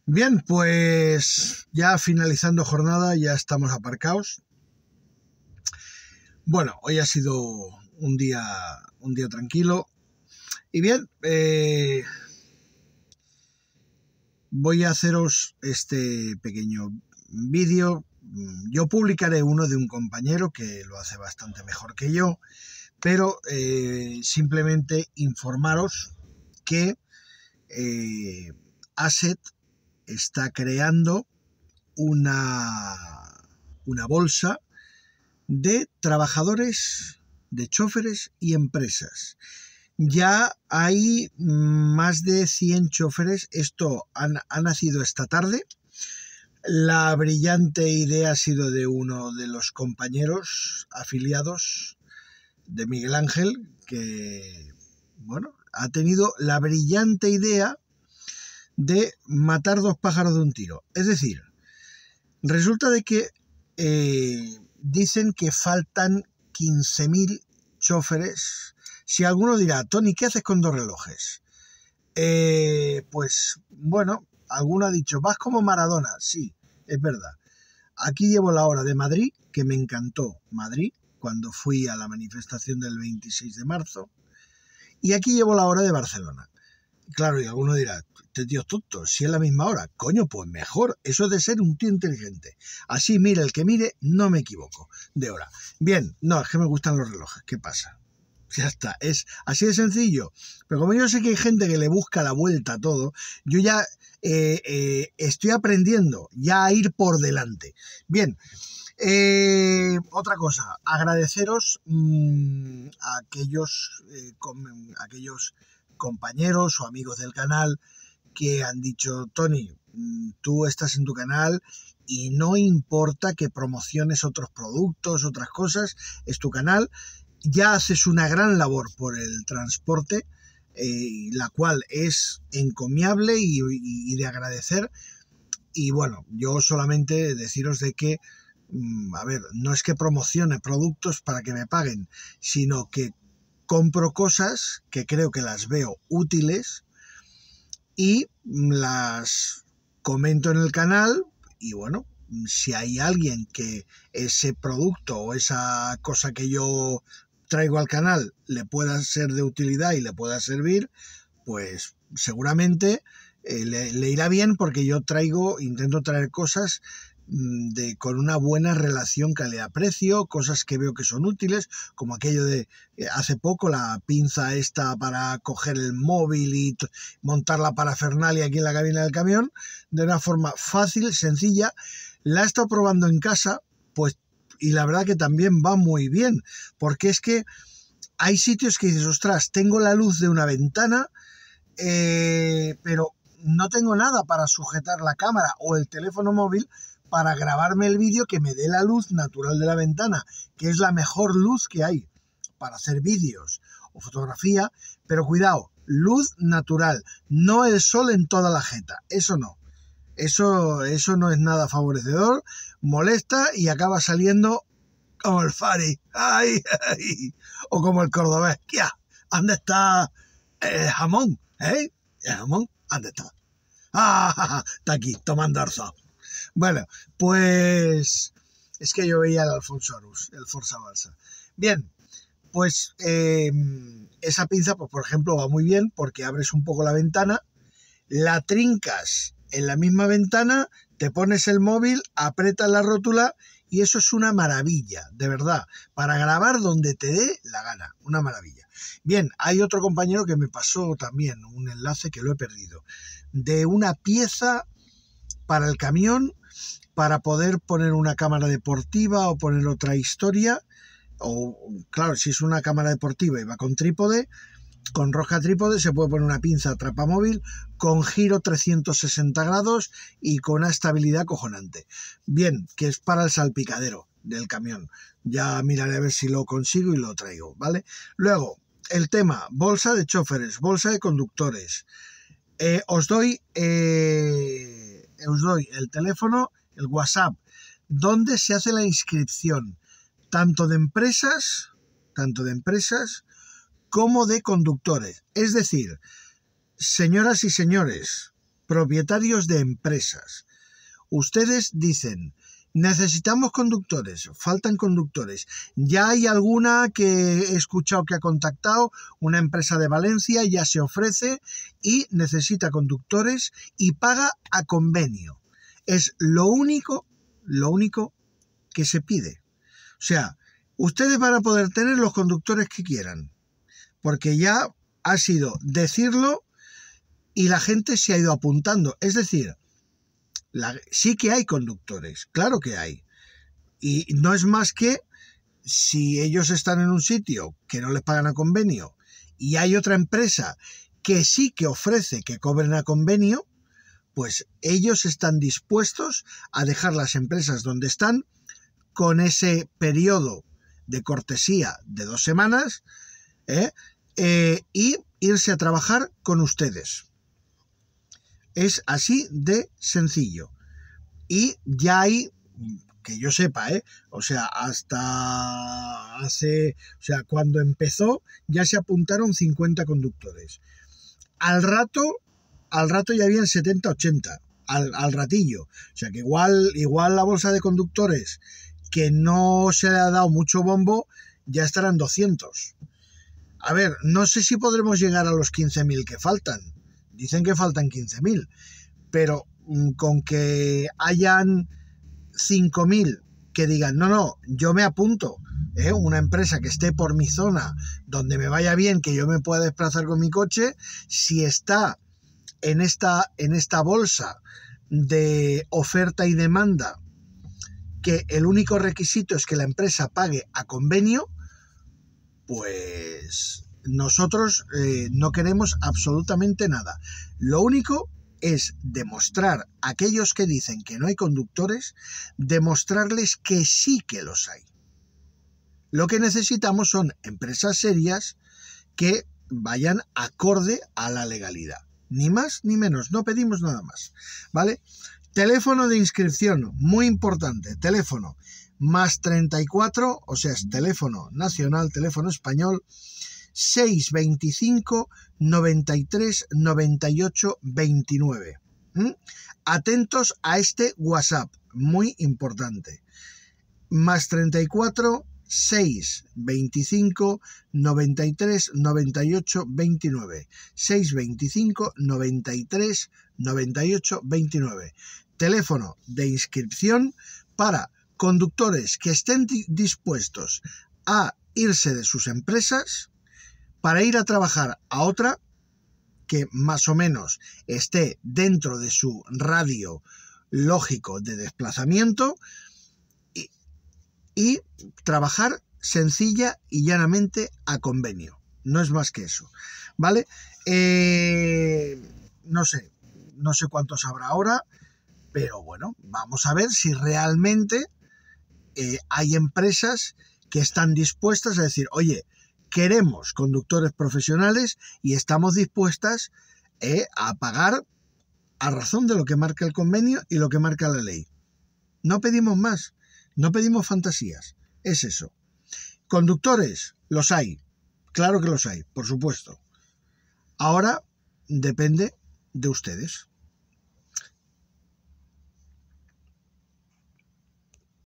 Bien, pues ya finalizando jornada, ya estamos aparcados. Bueno, hoy ha sido un día tranquilo. Y bien, voy a haceros este pequeño vídeo. Yo publicaré uno de un compañero que lo hace bastante mejor que yo, pero simplemente informaros que Asset está creando una bolsa de trabajadores, de choferes y empresas. Ya hay más de 100 choferes. Esto ha nacido esta tarde. La brillante idea ha sido de uno de los compañeros afiliados de Miguel Ángel, que, bueno, ha tenido la brillante idea de matar dos pájaros de un tiro. Es decir, resulta de que dicen que faltan 15.000 choferes. Si alguno dirá, Tony, ¿qué haces con dos relojes? Pues bueno, alguno ha dicho, vas como Maradona. Sí, es verdad. Aquí llevo la hora de Madrid, que me encantó Madrid, cuando fui a la manifestación del 26 de marzo. Y aquí llevo la hora de Barcelona. Claro, y alguno dirá, este tío es tonto, si es la misma hora. Coño, pues mejor. Eso es de ser un tío inteligente. Así, mire el que mire, no me equivoco de hora. Bien, no, es que me gustan los relojes. ¿Qué pasa? Ya está, es así de sencillo. Pero como yo sé que hay gente que le busca la vuelta a todo, yo ya estoy aprendiendo ya a ir por delante. Bien, otra cosa, agradeceros a aquellos compañeros o amigos del canal que han dicho, Tony, tú estás en tu canal y no importa que promociones otros productos, otras cosas, es tu canal, ya haces una gran labor por el transporte, la cual es encomiable y de agradecer. Y bueno, yo solamente deciros de que, a ver, no es que promocione productos para que me paguen, sino que compro cosas que creo que las veo útiles y las comento en el canal. Y bueno, si hay alguien que ese producto o esa cosa que yo traigo al canal le pueda ser de utilidad y le pueda servir, pues seguramente le irá bien, porque yo intento traer cosas con una buena relación calidad-precio, cosas que veo que son útiles, como aquello de hace poco la pinza esta para coger el móvil y montar la parafernalia aquí en la cabina del camión, de una forma fácil, sencilla. La he estado probando en casa, pues, y la verdad que también va muy bien, porque es que hay sitios que dices, ostras, tengo la luz de una ventana, pero no tengo nada para sujetar la cámara o el teléfono móvil para grabarme el vídeo que me dé la luz natural de la ventana, que es la mejor luz que hay para hacer vídeos o fotografía. Pero cuidado, luz natural, no el sol en toda la jeta, eso no. Eso no es nada favorecedor, molesta y acaba saliendo como el Fari, ¡ay, ay! O como el cordobés, ¡ya! ¿Dónde está el jamón? ¿El jamón? ¿Dónde está? ¡Ah! Está aquí, tomando arzo. Bueno, pues es que yo veía el Alfonso Arús, el Forza Barça. Bien, pues esa pinza, pues por ejemplo, va muy bien porque abres un poco la ventana, la trincas en la misma ventana, te pones el móvil, aprietas la rótula y eso es una maravilla, de verdad, para grabar donde te dé la gana, una maravilla. Bien, hay otro compañero que me pasó también un enlace que lo he perdido, de una pieza para el camión, para poder poner una cámara deportiva o poner otra historia, o claro, si es una cámara deportiva y va con trípode, con rosca trípode, se puede poner una pinza atrapamóvil con giro 360 grados y con una estabilidad cojonante. Bien, que es para el salpicadero del camión. Ya miraré a ver si lo consigo y lo traigo, ¿vale? Luego, el tema, bolsa de choferes, bolsa de conductores. Os doy el teléfono, el WhatsApp, donde se hace la inscripción, tanto de empresas como de conductores. Es decir, señoras y señores, propietarios de empresas. Ustedes dicen, necesitamos conductores, faltan conductores. Ya hay alguna que he escuchado que ha contactado, una empresa de Valencia ya se ofrece y necesita conductores y paga a convenio. Es lo único que se pide. O sea, ustedes van a poder tener los conductores que quieran, porque ya ha sido decirlo y la gente se ha ido apuntando. Es decir, sí que hay conductores, claro que hay. Y no es más que si ellos están en un sitio que no les pagan a convenio y hay otra empresa que sí que ofrece que cobren a convenio, pues ellos están dispuestos a dejar las empresas donde están con ese periodo de cortesía de 2 semanas y irse a trabajar con ustedes. Es así de sencillo. Y ya hay, que yo sepa, o sea, hasta hace, o sea, cuando empezó ya se apuntaron 50 conductores. Al rato ya habían 70, 80, al ratillo. O sea, que igual la bolsa de conductores, que no se le ha dado mucho bombo, ya estarán 200. A ver, no sé si podremos llegar a los 15.000 que faltan. Dicen que faltan 15.000, pero con que hayan 5.000 que digan, no, yo me apunto, una empresa que esté por mi zona, donde me vaya bien, que yo me pueda desplazar con mi coche, si está en esta bolsa de oferta y demanda, que el único requisito es que la empresa pague a convenio, pues nosotros no queremos absolutamente nada. Lo único es demostrar a aquellos que dicen que no hay conductores, demostrarles que sí que los hay. Lo que necesitamos son empresas serias que vayan acorde a la legalidad. Ni más ni menos, no pedimos nada más, ¿vale? Teléfono de inscripción, muy importante, teléfono más 34, o sea, es teléfono nacional, teléfono español, 625 93 98 29. Atentos a este WhatsApp, muy importante. Más 34 625 93 98 29. 625 93 98 29. Teléfono de inscripción para conductores que estén dispuestos a irse de sus empresas para ir a trabajar a otra que más o menos esté dentro de su radio lógico de desplazamiento y trabajar sencilla y llanamente a convenio. No es más que eso, ¿vale? No sé cuántos habrá ahora, pero bueno, vamos a ver si realmente hay empresas que están dispuestas a decir, oye, queremos conductores profesionales y estamos dispuestas a pagar a razón de lo que marca el convenio y lo que marca la ley. No pedimos más, no pedimos fantasías, es eso. Conductores, los hay, claro que los hay, por supuesto. Ahora depende de ustedes.